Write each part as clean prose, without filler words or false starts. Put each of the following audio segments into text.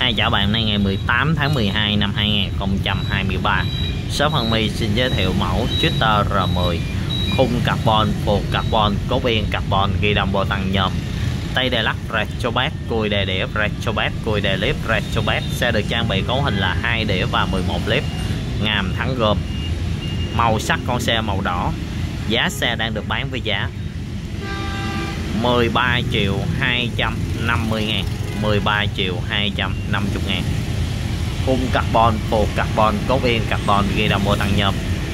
Hai chào bạn, nay ngày 18 tháng 12 năm 2023. Shop Hân My xin giới thiệu mẫu Twitter R10 khung carbon, phuộc carbon, cốt yên carbon, ghi đông bô tăng nhôm, tay đề lắc retrobet, cùi đề đĩa retrobet, cùi đề clip retrobet. Xe được trang bị cấu hình là 2 đĩa và 11 clip, ngàm thắng gồm. Màu sắc con xe màu đỏ. Giá xe đang được bán với giá 13 triệu 250 ngàn, 13 triệu 250 ngàn. Khung carbon, phuộc carbon, cốt yên carbon, ghi đông bô tăng nhôm.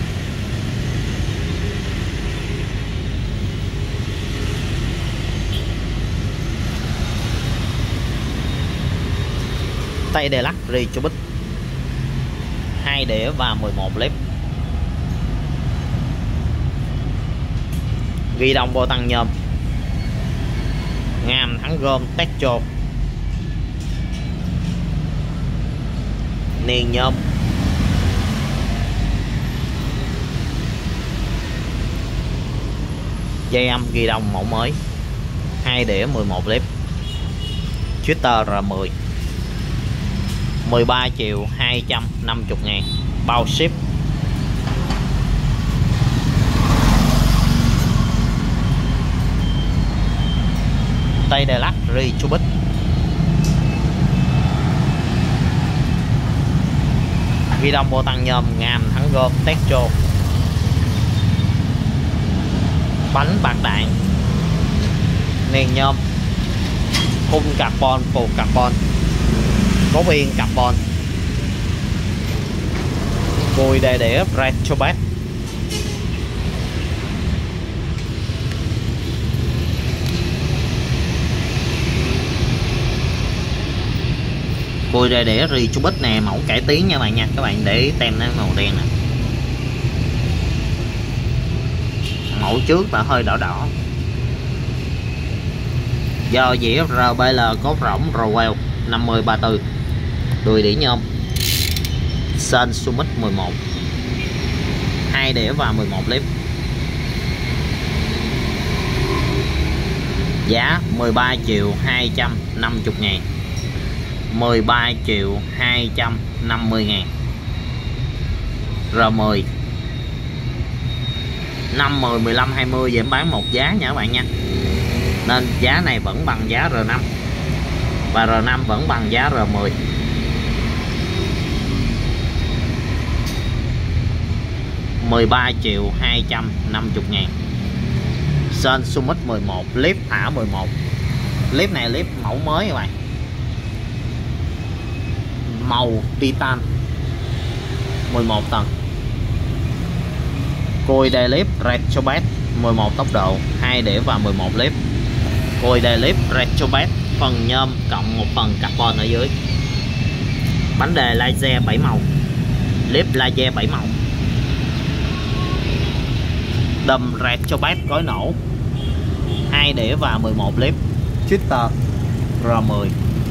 Tay đề lắc retrobit, 2 đĩa và 11 clip, ghi đông bô tăng nhôm, ngàm thắng gom Techo, niền nhôm, dây âm ghi đông mẫu mới, 2 đĩa 11 clip. Twitter R10 13 triệu 250 ngàn, bao ship. Tay đề lắc retrobit, ghi đông bô tăng nhôm, ngàm thắng gom Techo, bánh bạc đạn, niền nhôm, khung carbon, phuộc carbon, cốt yên carbon, cùi đề đĩa retrobet, cùi đề đĩa retrobit nè, mẫu cải tiến nha bạn nha, các bạn để ý tem nó màu đen nè, mẫu trước là hơi đỏ đỏ. Do dĩa RBL cốt rỗng Rowell 5034, đùi đĩa nhôm, sên Summit 11, 2 đĩa và 11 clip. Giá 13 triệu 250 ngàn, 13 triệu 250 ngàn. R10 5, 10, 15, 20 vậy em bán một giá nha các bạn nha. Nên giá này vẫn bằng giá R5 và R5 vẫn bằng giá R10. $13 triệu 250 ngàn. Sên Summit 11, clip thả 11. Clip này clip mẫu mới các bạn, màu titan, 11 tầng, cùi đề clip retrobet 11 tốc độ, 2 đĩa và 11 clip, cùi đề clip retrobet, phần nhôm cộng một phần carbon ở dưới, bánh đề laser 7 màu, clip laser 7 màu, đầm retrobet gói nổ, 2 đĩa và 11 clip. Twitter R10.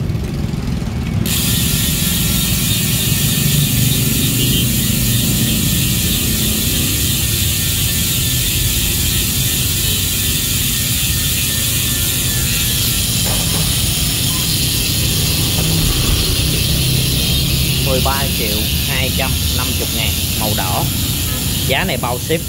$13 triệu 250 ngàn, màu đỏ. Giá này bao ship.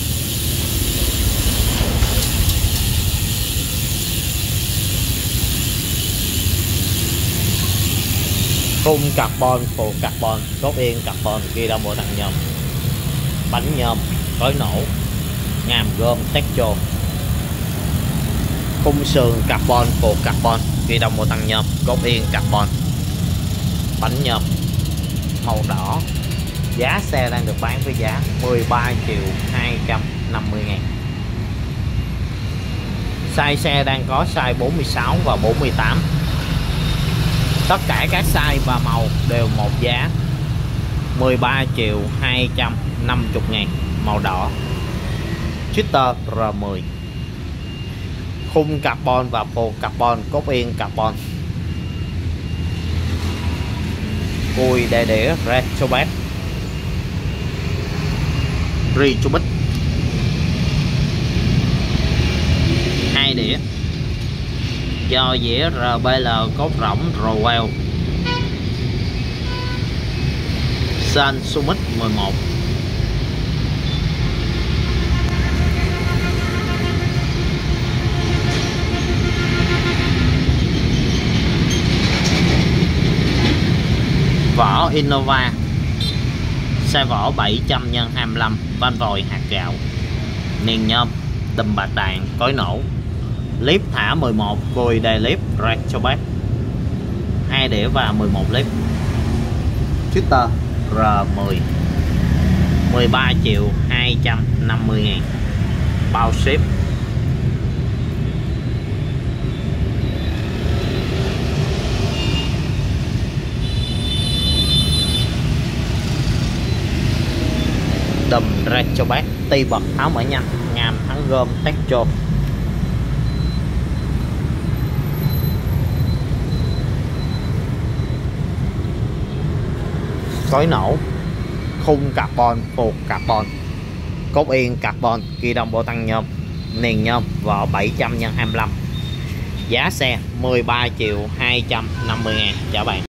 Khung carbon, phuộc carbon, cốt yên carbon, ghi đông bô tăng nhôm, bánh nhôm, gói nổ, ngàm gom Techo, khung sườn carbon, phuộc carbon, ghi đông bô tăng nhôm, cốt yên carbon, bánh nhôm, màu đỏ. Giá xe đang được bán với giá 13 triệu 250 ngàn. Size xe đang có size 46 và 48. Tất cả các size và màu đều một giá 13 triệu 250 ngàn, màu đỏ. Twitter R10. Khung carbon và phuộc carbon, cốt yên carbon, cùi đề đĩa retrobet, retrobit, 2 đĩa, do dĩa RBL cốt rỗng Rowell San Summit 11. Vỏ Innova, size vỏ 700 x 25, van vòi hạt gạo, niền nhôm, đùm bạc đạn, cối nổ, clip thả 11, cùi đầy clip rạc cho bác, 2 đĩa và 11 clip. Twitter R10, 13.250.000, bao ship. Đùm ra cho bác, ti bật tháo mở nhanh, ngàm thắng gom tét trộn. Cối nổ, khung carbon, phuộc carbon, cốt yên carbon, ghi đông bộ tăng nhôm, niền nhôm, vỏ 700 x 25. Giá xe 13.250.000. Chào bạn.